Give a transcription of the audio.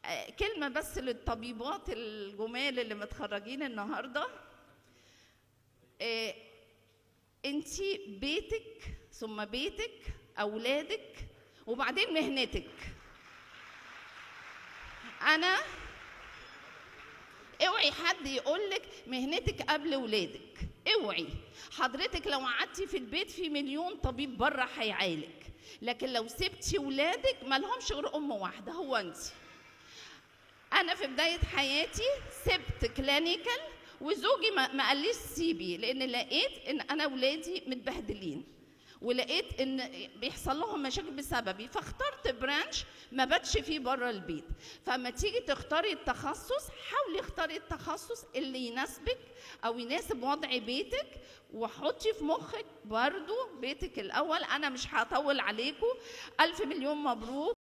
كلمة بس للطبيبات الجمال اللي متخرجين النهاردة. انتي بيتك ثم بيتك، أولادك، وبعدين مهنتك. اوعي حد يقولك مهنتك قبل ولادك، اوعي. حضرتك لو قعدتي في البيت في مليون طبيب بره هيعالج، لكن لو سبتي ولادك مالهمش غير ام واحده، هو انت. انا في بدايه حياتي سبت كلينيكال، وزوجي ما قاليش سيبي، لان لقيت ان انا ولادي متبهدلين، ولقيت ان بيحصل لهم مشاكل بسببي، فاخترت برانش ما باتش فيه بره البيت. فما تيجي تختاري التخصص، حاولي اختاري التخصص اللي يناسبك او يناسب وضع بيتك، وحطي في مخك برضو بيتك الاول. انا مش هطول عليكم، الف مليون مبروك.